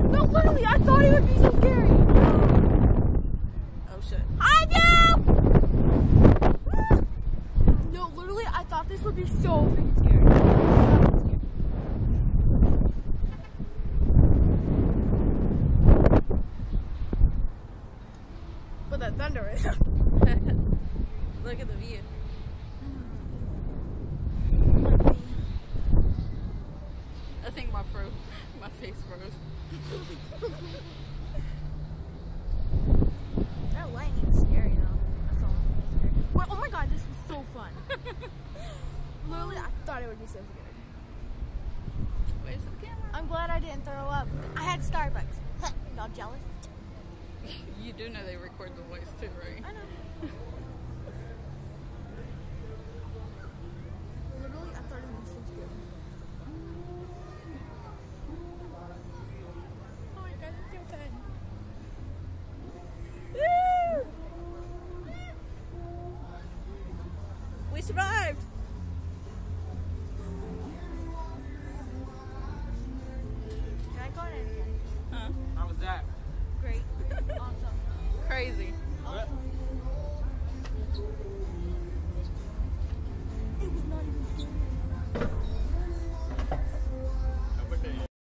No, literally, I thought it would be so scary. Oh shit. I do! No, literally, I thought this would be so freaking scary. But that thunder is. Look at the view. I think my face froze. That lightning's scary though. That's all. Scary. Well, oh my god, this is so fun. Literally, I thought it would be so scary. Where's the camera? I'm glad I didn't throw up. I had Starbucks. Y'all jealous? You do know they record the voice too, right? I know. Literally, I thought it would be so scary. Oh my god, it's so fun. We survived! Can I go in it again? Huh? How was that? Great. Awesome. Crazy.